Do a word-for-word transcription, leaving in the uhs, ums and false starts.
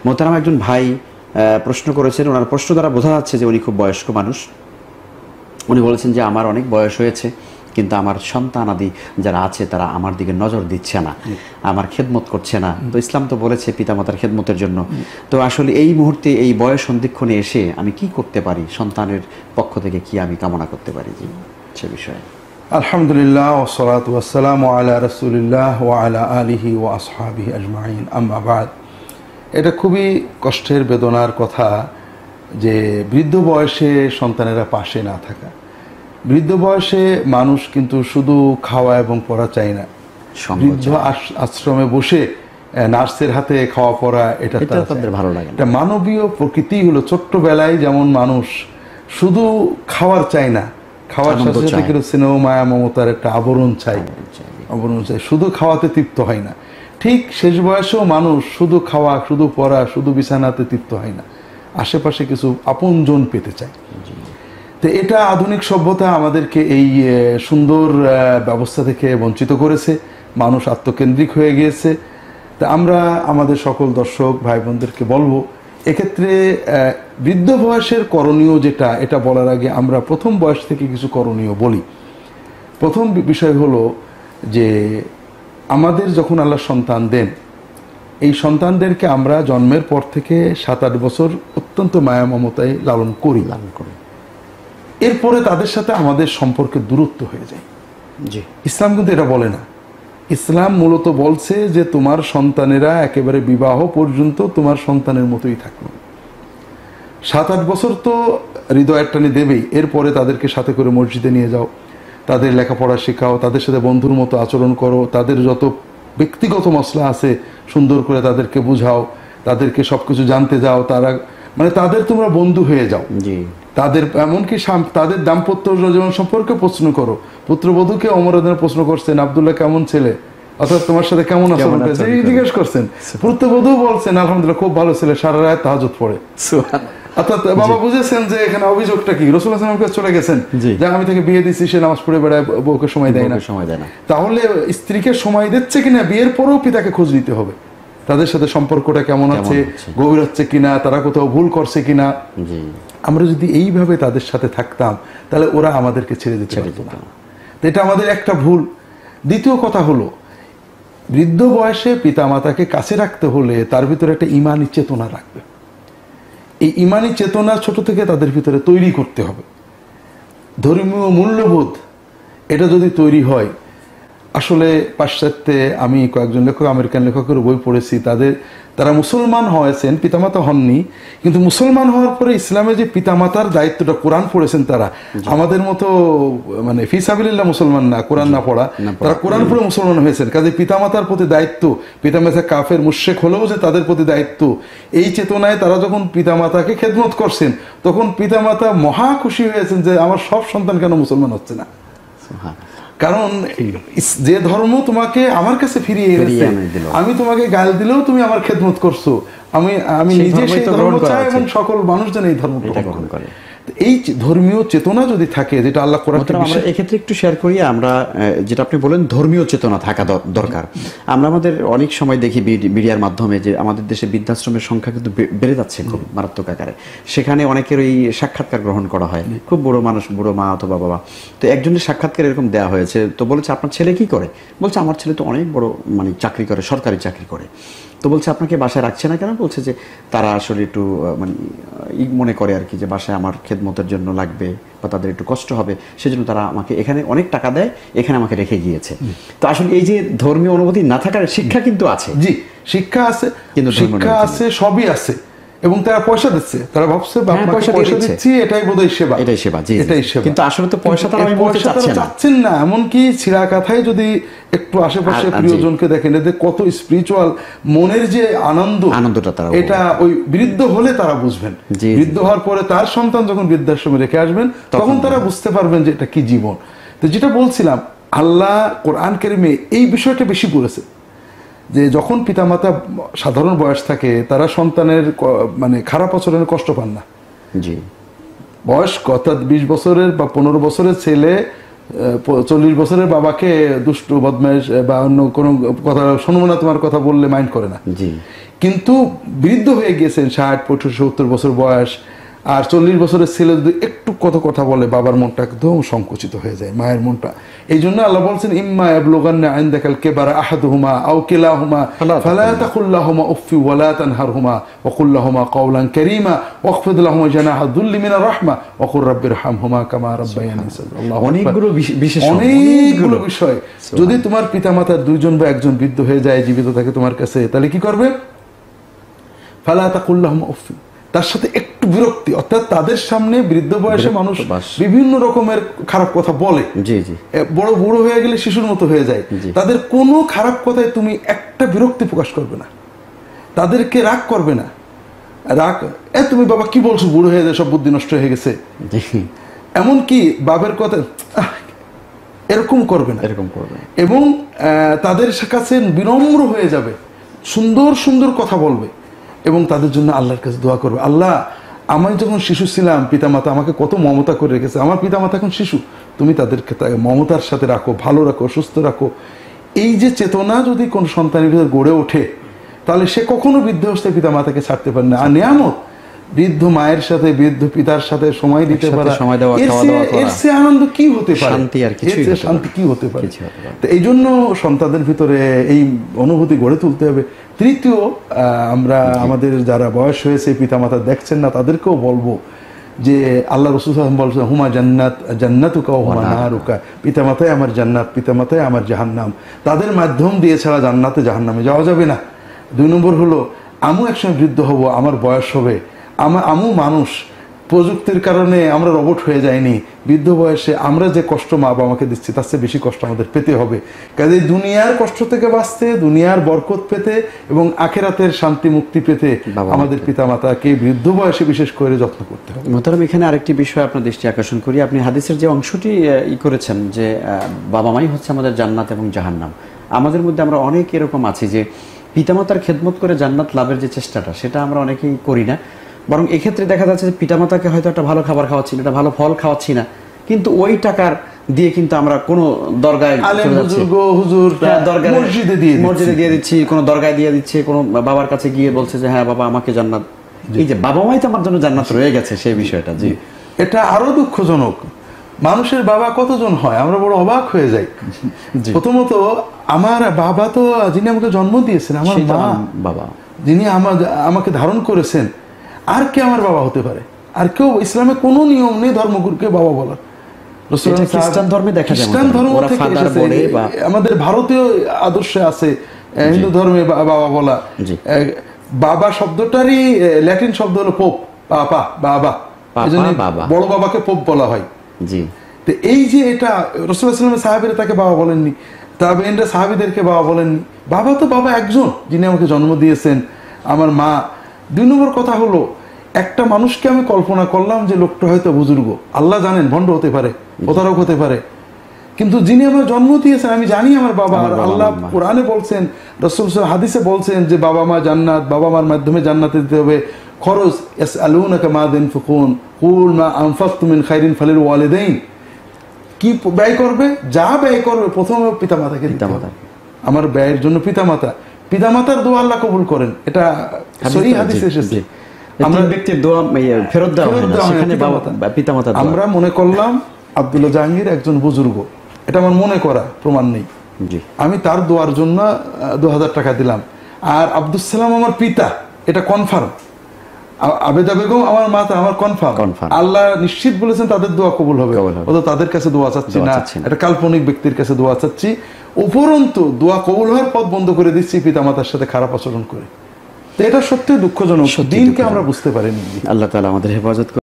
মোহতারাম একজন ভাই প্রশ্ন করেছেন, ওনার প্রশ্ন দ্বারা বোঝা যাচ্ছে যে উনি খুব বয়স্ক মানুষ। উনি বলেছেন যে আমার অনেক বয়স হয়েছে, কিন্তু আমার সন্তানাদি যারা আছে তারা আমার দিকে নজর দিচ্ছে না, আমার খেদমত করছে না। তো ইসলাম তো বলেছে পিতামাতার খেদমতের জন্য। তো আসলে এই মুহূর্তে এই বয়স সন্ধিক্ষণে এসে আমি কি করতে পারি, সন্তানের পক্ষ থেকে কি আমি কামনা করতে পারি জি সে বিষয়ে? আলহামদুলিল্লাহ ওয়াসসালাতু ওয়াসসালামু আলা রাসূলিল্লাহ ওয়া আলা আলিহি ওয়া আসহাবিহি আজমাইন, আম্মা বাদ। এটা খুবই কষ্টের বেদনার কথা যে বৃদ্ধ বয়সে সন্তানেরা পাশে না থাকা। বৃদ্ধ বয়সে মানুষ কিন্তু শুধু খাওয়া এবং পড়া চায় না, বৃদ্ধ আশ্রমে বসে নার্সের হাতে খাওয়া পড়া এটা তাদের ভালো লাগে। এটা মানবীয় প্রকৃতি হলো, ছোট্টবেলায় যেমন মানুষ শুধু খাওয়ার চায় না, খাওয়ার সাথে সাথে কিন্তু স্নেহ মায়া মমতার একটা আবরণ চাই, আবরণ চাই, শুধু খাওয়াতে তৃপ্ত হয় না। ঠিক শেষ বয়সেও মানুষ শুধু খাওয়া, শুধু পড়া, শুধু বিছানাতে তৃপ্ত হয় না, আশেপাশে কিছু আপনজন পেতে চায়। তো এটা আধুনিক সভ্যতা আমাদেরকে এই সুন্দর ব্যবস্থা থেকে বঞ্চিত করেছে, মানুষ আত্মকেন্দ্রিক হয়ে গিয়েছে। তা আমরা আমাদের সকল দর্শক ভাই বোনদেরকে বলবো, এক্ষেত্রে বৃদ্ধ বয়সের করণীয় যেটা, এটা বলার আগে আমরা প্রথম বয়স থেকে কিছু করণীয় বলি। প্রথম বিষয় হলো যে আমাদের যখন আল্লাহ সন্তান দেন, এই সন্তানদেরকে আমরা জন্মের পর থেকে সাত আট বছর অত্যন্ত মায়া মমতায় লালন করি লালন করি এরপরে তাদের সাথে আমাদের সম্পর্কের দূরত্ব হয়ে যায়। জি, ইসলাম কিন্তু এটা বলে না। ইসলাম মূলত বলছে যে তোমার সন্তানেরা একেবারে বিবাহ পর্যন্ত তোমার সন্তানের মতোই থাকবে। সাত আট বছর তো হৃদয়ের টানে দেবেই, এরপরে তাদেরকে সাথে করে মসজিদে নিয়ে যাও, তাদের লেখাপড়া শেখাও, তাদের সাথে বন্ধুর মতো আচরণ করো, তাদের যত ব্যক্তিগত মসলা আছে সুন্দর করে তাদেরকে বুঝাও, তাদেরকে সব কিছু জানতে যাও, তারা মানে তাদের তোমরা বন্ধু হয়ে যাও। জি, তাদের এমনকি তাদের দাম্পত্য জীবন সম্পর্কে প্রশ্ন করো। পুত্রবধূকে ওমর রাদিয়াল্লাহু প্রশ্ন করছেন, আব্দুল্লাহ কেমন ছেলে, অর্থাৎ তোমার সাথে কেমন আচরণ করেছে জিজ্ঞেস করছেন। পুত্রবধূ বলছেন আলহামদুলিল্লাহ খুব ভালো ছেলে, সারা রাত তাহাজ্জুদ পড়ে। অর্থাৎ বাবা বুঝেছেন যে এখানে অভিযোগটা কি, রাসূলুল্লাহ সাল্লাল্লাহু আলাইহি ওয়াসাল্লাম চলে গেছেন যে আমি তাকে বিয়ে দিচ্ছি, সে নামাজ পড়ে বেড়ায়, বউকে সময় দেয় না সময় দেয় না তাহলে স্ত্রীকে সময় দিচ্ছে কিনা, বিয়ের পরেও পিতাকে খোঁজ নিতে হবে, তাদের সাথে সম্পর্কটা কেমন আছে, গভীর হচ্ছে কিনা, তারা কোথাও ভুল করছে কিনা। আমরা যদি এইভাবে তাদের সাথে থাকতাম তাহলে ওরা আমাদেরকে ছেড়ে দিতে পারতো না। এটা আমাদের একটা ভুল। দ্বিতীয় কথা হলো, বৃদ্ধ বয়সে পিতা মাতাকে কাছে রাখতে হলে তার ভিতরে একটা ইমানি চেতনা রাখবে। এই ইমানি চেতনা ছোট থেকে তাদের ভিতরে তৈরি করতে হবে। ধর্মীয় মূল্যবোধ এটা যদি তৈরি হয়, আসলে পাশ্চাত্যে আমি কয়েকজন লেখক, আমেরিকান লেখকের বই পড়েছি, তাদের তারা মুসলমান হয়েছেন, পিতামাতা হননি, কিন্তু মুসলমান হওয়ার পরে ইসলামে যে পিতামাতার দায়িত্বটা, কোরআন পড়েছেন তারা, আমাদের মতো মানে ফি সাবিলিল্লাহ মুসলমান না, কোরআন না পড়া, তারা কোরআন পড়ে মুসলমান হয়েছেন। কাজে পিতামাতার প্রতি দায়িত্ব, পিতামাতা কাফের মুশরিক হলেও যে তাদের প্রতি দায়িত্ব, এই চেতনায় তারা যখন পিতামাতাকে খেদমত করছেন, তখন পিতামাতা মহা খুশি হয়েছেন যে আমার সব সন্তান কেন মুসলমান হচ্ছে না। কারণ যে ধর্ম তোমাকে আমার কাছে ফিরিয়ে এনেছে, আমি তোমাকে গাল দিলেও তুমি আমার খেদমত করছো, আমি আমি নিজে সেই ধর্ম চাই এবং সকল মানুষ যেন এই ধর্ম গ্রহণ করে। এই ধর্মীয় চেতনা যদি থাকে, যেটা আল্লাহ কোরআনে, আমরা এক্ষেত্রে একটু শেয়ার করি, আমরা যেটা আপনি বলেন ধর্মীয় চেতনা থাকা দরকার। আমরা আমাদের অনেক সময় দেখি মিডিয়ার মাধ্যমে যে আমাদের দেশে বৃদ্ধাশ্রমের সংখ্যা কিন্তু বেড়ে যাচ্ছে খুব মারাত্মক আকারে। সেখানে অনেকের ওই সাক্ষাৎকার গ্রহণ করা হয়, খুব বুড়ো মানুষ, বুড়ো মা অথবা বাবা। তো একজনের সাক্ষাৎকার এরকম দেওয়া হয়েছে, তো বলেছে আপনার ছেলে কি করে? বলছে আমার ছেলে তো অনেক বড় মানে চাকরি করে, সরকারি চাকরি করে। তো বলছে আপনাকে বাসায় রাখছে না কেন? বলছে যে তারা আসলে একটু মানে ই মনে করে আর কি, যে বাসায় আমার খেদমতের জন্য লাগবে বা তাদের একটু কষ্ট হবে, সেজন্য তারা আমাকে এখানে অনেক টাকা দেয়, এখানে আমাকে রেখে গিয়েছে। তো আসলে এই যে ধর্মীয় অনুভূতি না থাকার শিক্ষা কিন্তু আছে। জি, শিক্ষা আছে, কিন্তু শিক্ষা আছে, সবই আছে, এবং তারা পয়সা দিচ্ছে, তারা ভাবছে পয়সা দিচ্ছি এটাই বোধহয় সেবা, এটাই সেবা, এটাই সেবা। কিন্তু আসলে তো পয়সা তারা চাচ্ছেন না। এমনকি ছিঁড়া কাথায় যদি একটু আশেপাশে প্রিয়জনকে দেখেন, এদের কত স্পিরিচুয়াল মনের যে আনন্দ, আনন্দটা তারা, এটা ওই বৃদ্ধ হলে তারা বুঝবেন। বৃদ্ধ হওয়ার পরে তার সন্তান যখন বৃদ্ধাশ্রমে রেখে আসবেন, তখন তারা বুঝতে পারবেন যে এটা কি জীবন। তো যেটা বলছিলাম, আল্লাহ কোরআন কারিমে এই বিষয়টা বেশি বলেছে যে যখন পিতামাতা সাধারণ বয়স থাকে, তারা সন্তানের মানে খারাপ আচরণের কষ্ট পান না। জি, বয়স অর্থাৎ বিশ বছরের বা পনেরো বছরের ছেলে চল্লিশ বছরের বাবাকে দুষ্ট বদমাইশ বা অন্য কোনো কথা শুনবো না তোমার কথা বললে মাইন্ড করে না। জি। কিন্তু বৃদ্ধ হয়ে গেছেন, ষাট পঁয়ষট্টি সত্তর বছর বয়স, আর চল্লিশ বছরের ছেলে যদি একটু কত কথা বলে বাবার মনটা একদম সংকুচিত হয়ে যায়, মায়ের মনটা। এই জন্য আল্লাহ বলছেন ইম্মা ইয়াবলুগান্না ইনদাকাল কিবারা আহাদুহুমা আও কিলাহুমা ফালা তাকুল লাহুমা উফফি ওয়ালা তানহারহুমা ওয়া কুল লাহুমা কাওলান কারীমা ওয়াখফিদ লাহুমা জানাহা যুল্লি মিনার রাহমা ওয়া কুর রাব্বিরহামহুমা কামা রাব্বায়ানি সাগীরা। অনেকগুলো বিশেষ অনেকগুলো বিষয়। যদি তোমার পিতামাতার দুইজন বা একজন বৃদ্ধ হয়ে যায়, জীবিত থাকে তোমার কাছে, তাহলে কি করবে? ফালা তাকুল লাহুমা উফফি, তার সাথে একটু বিরক্তি, অর্থাৎ তাদের সামনে বৃদ্ধ বয়সে মানুষ বিভিন্ন রকমের খারাপ কথা বলে, জি জি, বড় বুড়ো হয়ে গেলে শিশুর মতো হয়ে যায়, তাদের কোনো খারাপ কথায় তুমি একটা বিরক্তি প্রকাশ করবে না, তাদেরকে রাগ করবে না। রাগ এ তুমি বাবা কি বলছো, বুড়ো হয়ে যায়, সব বুদ্ধি নষ্ট হয়ে গেছে, এমনকি বাবার কথা এরকম করবে না, এরকম করবে। এবং তাদের কাছে বিনম্র হয়ে যাবে, সুন্দর সুন্দর কথা বলবে এবং তাদের জন্য আল্লাহর কাছে দোয়া করবে, আল্লাহ আমি যখন শিশু ছিলাম পিতামাতা আমাকে কত মমতা করে রেখেছে, আমার পিতামাতা এখন শিশু, তুমি তাদেরকে মমতার সাথে রাখো, ভালো রাখো, সুস্থ রাখো। এই যে চেতনা যদি কোনো সন্তানের ভিতরে গড়ে ওঠে, তাহলে সে কখনো বৃদ্ধ অবস্থায় পিতামাতাকে ছাড়তে পারে না। আর নিয়ামত বৃদ্ধ মায়ের সাথে বৃদ্ধ পিতার সাথে সময় দিতে পারা, এর চেয়ে আনন্দ কি হতে পারে, শান্তি আর কিছু শান্তি কি হতে পারে। তো এই জন্য সন্তানদের ভিতরে এই অনুভূতি গড়ে তুলতে হবে। তৃতীয়, আমরা আমাদের যারা বয়স হয়েছে পিতামাতা দেখছেন না তাদেরকেও বলবো যে আল্লাহ রাসূল সাল্লাল্লাহু আলাইহি ওয়াসাল্লাম বলছেন হুমা জান্নাত জান্নাতুকা ওয়া হুমা নারুকা, পিতামাতাই আমার জান্নাত, পিতামাতাই আমার জাহান্নাম, তাদের মাধ্যম দিয়ে ছাড়া জান্নাতে জাহান্নামে যাওয়া যাবে না। দুই নম্বর হলো আমু একসময় বৃদ্ধ হব, আমার বয়স হবে, আমার আমু মানুষ, প্রযুক্তির কারণে আমরা রোবট হয়ে যাইনি, বৃদ্ধ বয়সে আমরা যে কষ্ট মা বাবা আমাকে দিচ্ছি তার চেয়ে বেশি কষ্ট আমাদের পেতে হবে। কাজে দুনিয়ার কষ্ট থেকে বাঁচতে, দুনিয়ার বরকত পেতে এবং আখেরাতের শান্তি মুক্তি পেতে আমাদের পিতামাতাকে বৃদ্ধ বয়সে বিশেষ করে যত্ন করতে হবে। মোহতারাম, এখানে আরেকটি বিষয় আপনার দৃষ্টি আকর্ষণ করি। আপনি হাদিসের যে অংশটি ই করেছেন যে বাবা মাই হচ্ছে আমাদের জান্নাত এবং জাহান্নাম, আমাদের মধ্যে আমরা অনেক এরকম আছি যে পিতামাতার খেদমত করে জান্নাত লাভের যে চেষ্টাটা সেটা আমরা অনেকেই করি না, বরং এক্ষেত্রে দেখা যাচ্ছে যে পিতামাতাকে হয়তো একটা ভালো খাবার খাওয়াচ্ছি না, একটা ভালো ফল খাওয়াচ্ছি না, কিন্তু ওই টাকার দিয়ে কিন্তু আমরা কোনো দরগায় মসজিদে দিয়ে দিচ্ছি, কোনো দরগায় দিয়ে দিচ্ছি, কোনো বাবার কাছে গিয়ে বলছে যে হ্যাঁ বাবা আমাকে জান্নাত, এই যে বাবা মাই তো আমার জন্য জান্নাত রয়ে গেছে সেই বিষয়টা। জি, এটা আরো দুঃখজনক। মানুষের বাবা কতজন হয়, আমরা বড় অবাক হয়ে যাই। প্রথমত আমার বাবা তো যিনি আমাকে জন্ম দিয়েছেন, আমার মা বাবা যিনি আমার আমাকে ধারণ করেছেন, আর কে আমার বাবা হতে পারে? আর কেউ ইসলামে কোনো নিয়ম নেই ধর্মগুরুকে বাবা বলার। খ্রিস্টান ধর্মে দেখা যায়, খ্রিস্টান ধর্ম থেকে এসেছে, আমাদের ভারতীয় আদর্শে আছে হিন্দু ধর্মে বাবা বলা। বাবা শব্দটারই ল্যাটিন শব্দ হলো পোপ, পাপা, বাবা, এজন্য বড় বাবাকে পোপ বলা হয়। জি, তো এই যে এটা রাসূলুল্লাহ সাল্লাল্লাহু আলাইহি ওয়াসাল্লাম সাহাবীরা তাকে বাবা বলেননি, তাবেঈনরা সাহাবীদেরকে বাবা বলেননি, বাবা তো বাবা একজন যিনি আমাকে জন্ম দিয়েছেন, আমার মা। দুই নম্বর কথা হলো একটা মানুষকে আমি কল্পনা করলাম যে লোকটা হয়তো বুজুর্গ, আল্লাহ জানেন ভণ্ড হতে পারে, প্রতারক হতে পারে, কিন্তু যিনি আমার জন্ম দিয়েছেন আমি জানি আমার বাবা। আর আল্লাহ কোরআনে বলছেন, রাসূল হাদিসে বলছেন যে বাবা মা জান্নাত, বাবা মার মাধ্যমে জান্নাতে দিতে হবে। খরচ ইয়াসআলুনাকা মাযা ইনফিকুন কুল মা আনফাকতুম মিন খাইরিন ফালিল ওয়ালিদাইন, কি ব্যয় করবে, যা ব্যয় করবে প্রথমে পিতামাতাকে দিতে হবে। আমার ব্যয়ের জন্য পিতামাতা, পিতামাতার দোয়া আল্লাহ কবুল করেন, এটা সহিহ হাদিসে এসেছে। আমরা ব্যক্তির দোয়া ফেরত দেওয়া হয় না, সেখানে পিতামাতা। আমরা মনে করলাম আব্দুল্লাহ জাহাঙ্গীর একজন বুজুর্গ, এটা আমার মনে করা, প্রমাণ নেই, আমি তার দোয়ার জন্য দু হাজার টাকা দিলাম। আর আব্দুল সালাম আমার পিতা, এটা কনফার্ম। আবেদা বেগম আমার মাতা, আমার কনফার্ম। আল্লাহ নিশ্চিত বলেছেন তাদের দোয়া কবুল হবে, অত তাদের কাছে দোয়া চাচ্ছি না, এটা কাল্পনিক ব্যক্তির কাছে দোয়া চাচ্ছি। উপরন্তু দোয়া কবুল হওয়ার পথ বন্ধ করে দিচ্ছি পিতামাতার সাথে খারাপ আচরণ করে। তো এটা সত্যি দুঃখজনক, দিনকে আমরা বুঝতে পারিনি। আল্লাহ তাআলা আমাদের হেফাজত